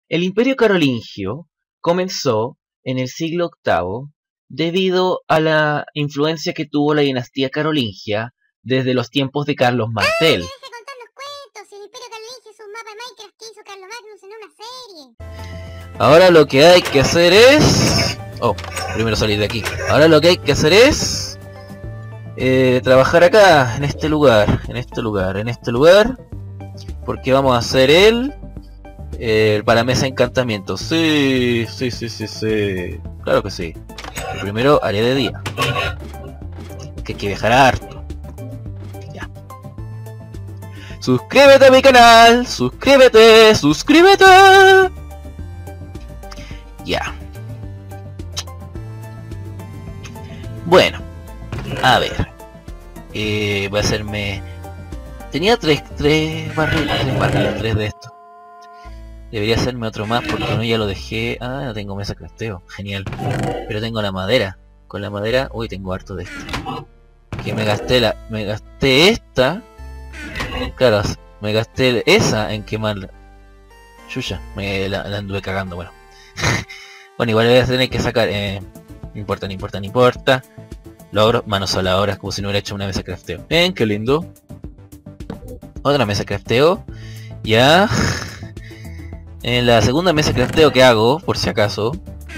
El Imperio Carolingio comenzó en el siglo VIII debido a la influencia que tuvo la dinastía carolingia desde los tiempos de Carlos Martel. ¡Deja de contar los cuentos! El Imperio Carolingio es un mapa de Minecraft que hizo Carlos Magnus en una serie. Ahora lo que hay que hacer es... Oh, primero salir de aquí. Ahora lo que hay que hacer es... trabajar acá, en este lugar, porque vamos a hacer el para mesa de encantamientos. Sí. Claro que sí. Pero primero haré de día. Que hay que viajar harto. Ya. Suscríbete a mi canal. Suscríbete. Ya. Bueno. A ver. Voy a hacerme... Tenía tres barriles, tres de estos. Debería hacerme otro más porque uno ya lo dejé. Ah, no tengo mesa crafteo. Genial. Pero tengo la madera. Con la madera... Uy, tengo harto de esto. Que me gasté esta. Claro, me gasté esa en quemarla. Yuya, la anduve cagando, bueno. Bueno, igual voy a tener que sacar... no importa. Logro, manos a la obra, como si no hubiera hecho una mesa crafteo. Ven, qué lindo. Otra mesa crafteo. Ya. En la segunda mesa crafteo que hago, por si acaso.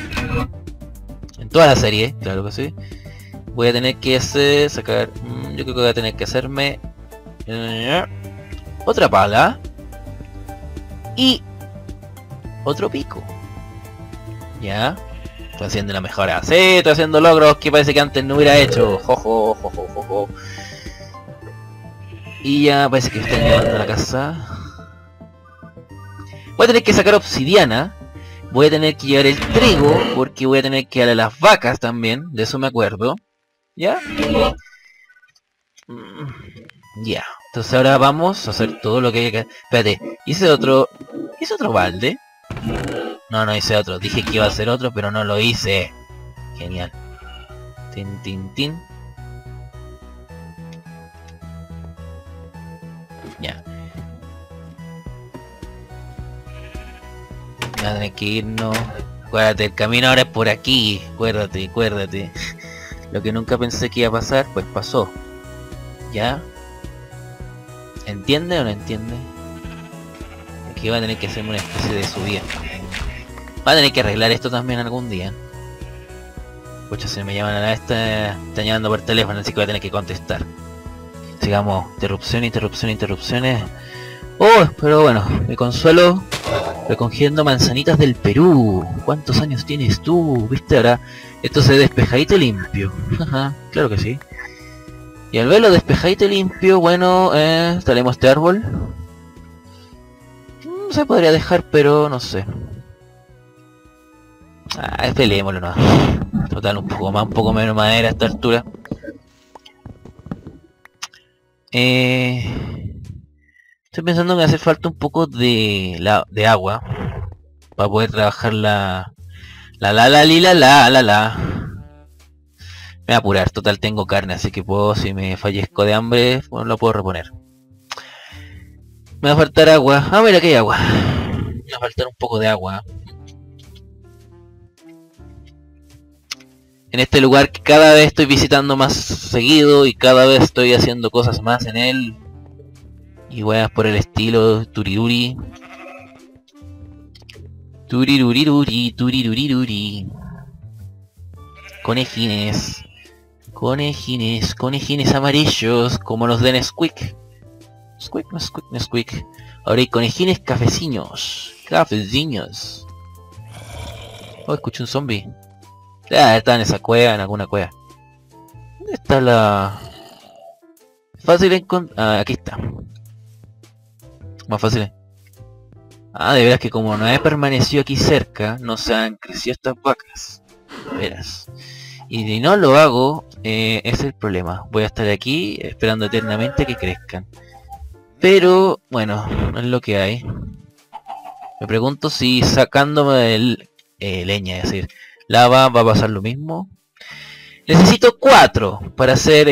En toda la serie, claro que sí. Voy a tener que sacar... yo creo que voy a tener que hacerme... otra pala. Y... otro pico. Ya. Estoy haciendo la mejora. Sí, estoy haciendo logros que parece que antes no hubiera hecho. Jojo. Y ya parece que estoy llevando a la casa. Voy a tener que sacar obsidiana. Voy a tener que llevar el trigo. Porque voy a tener que darle a las vacas también. De eso me acuerdo. ¿Ya? Ya. Entonces ahora vamos a hacer todo lo que hay que... Espérate. ¿Hice otro balde? No hice otro. Dije que iba a hacer otro, pero no lo hice. Genial. Tin. Ya. Voy a tener que irnos. Acuérdate, el camino ahora es por aquí. Acuérdate. Lo que nunca pensé que iba a pasar, pues pasó. ¿Ya? ¿Entiende o no entiende? Aquí va a tener que hacerme una especie de subida. Va a tener que arreglar esto también algún día. Pucha, se me llaman a la está llamando por teléfono, así que voy a tener que contestar. Sigamos, interrupciones. Oh, pero bueno, me consuelo recogiendo manzanitas del Perú. ¿Cuántos años tienes tú? ¿Viste ahora? Esto se despejadito y limpio. Ajá, claro que sí. Y al verlo despejadito y limpio, bueno, talemos este árbol. Se podría dejar, pero no sé. Peleémoslo, no. Total, un poco menos madera a esta altura. Estoy pensando que me hace falta un poco de agua para poder trabajar la. Me voy a apurar, total tengo carne, así que puedo, si me fallezco de hambre, bueno, lo puedo reponer. Me va a faltar agua. Ah, mira que hay agua. Me va a faltar un poco de agua. En este lugar que cada vez estoy visitando más seguido y cada vez estoy haciendo cosas más en él. Y weas por el estilo, turiruri. Turiruri. Conejines amarillos, como los de Nesquik. Nesquik. Ahora hay conejines cafeciños. Oh, escuché un zombie. Está en esa cueva, en alguna cueva. ¿Dónde está la...? Fácil encontrar... aquí está. Más fácil. De veras que como no he permanecido aquí cerca, no se han crecido estas vacas. Verás. Y si no lo hago, ese es el problema. Voy a estar aquí esperando eternamente que crezcan. Pero, bueno, no es lo que hay. Me pregunto si sacándome leña, es decir, lava, va a pasar lo mismo. Necesito 4 para hacer...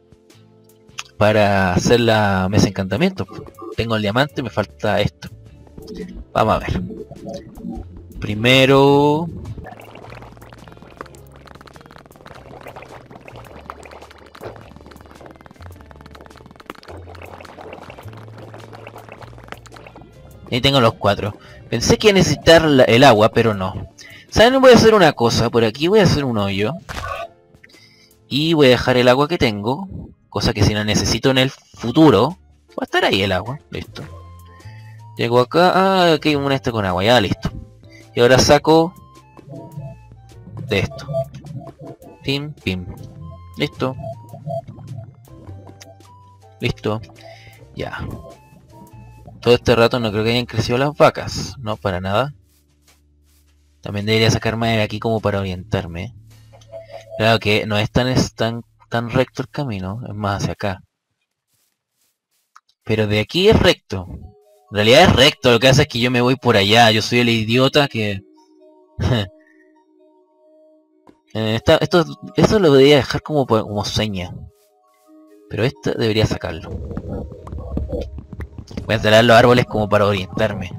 para hacer la mesa de encantamiento. Tengo el diamante, me falta esto. Vamos a ver. Primero... Ahí tengo los 4. Pensé que iba a necesitar el agua, pero no. ¿Saben? Voy a hacer una cosa. Por aquí voy a hacer un hoyo. Y voy a dejar el agua que tengo. Cosa que si la necesito en el futuro, va a estar ahí el agua. Listo. Llego acá. Ah, aquí hay una esta con agua. Ya, listo. Y ahora saco de esto. Pim, pim. Listo. Listo. Ya. Todo este rato no creo que hayan crecido las vacas. No, para nada. También debería sacar madera aquí como para orientarme. Claro que no es tan recto el camino. Es más hacia acá. Pero de aquí es recto. En realidad es recto. Lo que hace es que yo me voy por allá. Yo soy el idiota que... esto lo debería dejar como seña. Pero esto debería sacarlo. Voy a talar los árboles como para orientarme.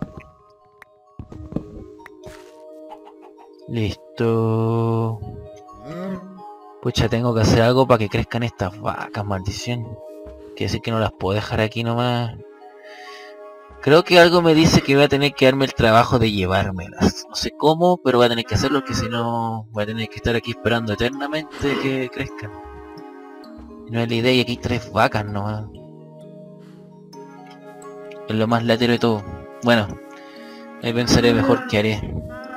Listo. Pucha, tengo que hacer algo para que crezcan estas vacas, maldición. Quiere decir que no las puedo dejar aquí nomás. Creo que algo me dice que voy a tener que darme el trabajo de llevármelas. No sé cómo, pero voy a tener que hacerlo, porque si no voy a tener que estar aquí esperando eternamente que crezcan. No es la idea, y aquí hay 3 vacas nomás. Es lo más latero de todo. Bueno, ahí pensaré mejor qué haré.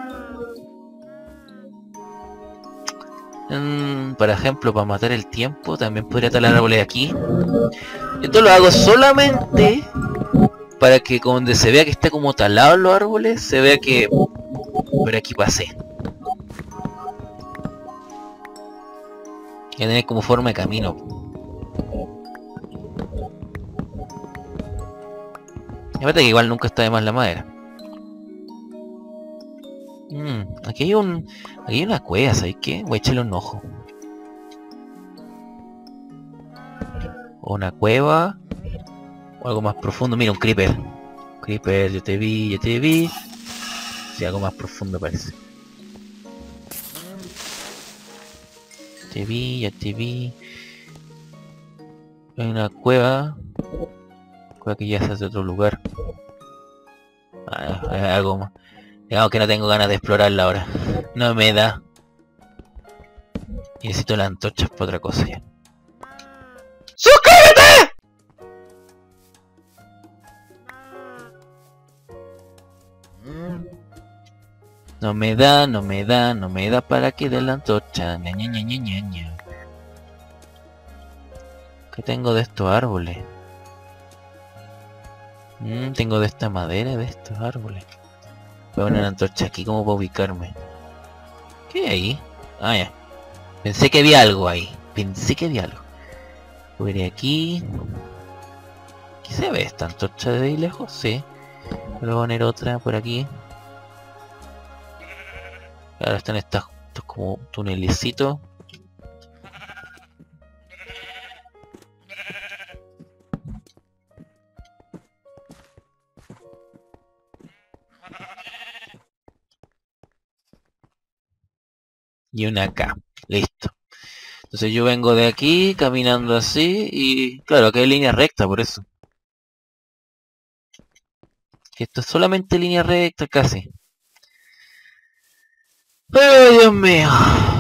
Por ejemplo, para matar el tiempo, también podría talar árboles aquí. Esto lo hago solamente para que donde se vea que está como talados los árboles, se vea que por aquí pasé. Y tener como forma de camino. Y aparte que igual nunca está de más la madera. Aquí hay una cueva, ¿sabes qué? Voy a echarle un ojo. O una cueva. O algo más profundo. Mira, un creeper. Creeper, yo te vi, yo te vi. Sí, algo más profundo parece. Te vi, ya te vi. Hay una cueva. Cueva que ya se hace de otro lugar. Hay algo más. Digamos que no tengo ganas de explorarla ahora. No me da. Y necesito las antorchas para otra cosa ya. ¡Suscríbete! No me da, no me da, no me da para que dé la antorcha. Ña, ña, ña, ña, ña, ña. ¿Qué tengo de estos árboles? Tengo de esta madera de estos árboles. Voy a poner una antorcha aquí como para ubicarme. ¿Qué hay ahí? Ah, ya. Pensé que había algo ahí. Pensé que había algo. Voy aquí. ¿Qué se ve esta antorcha de ahí lejos? Sí. Voy a poner otra por aquí. Ahora están estos como tunelecitos. Y una acá. Listo. Entonces yo vengo de aquí caminando así y claro, acá hay línea recta por eso. Esto es solamente línea recta casi. ¡Ay, Dios mío!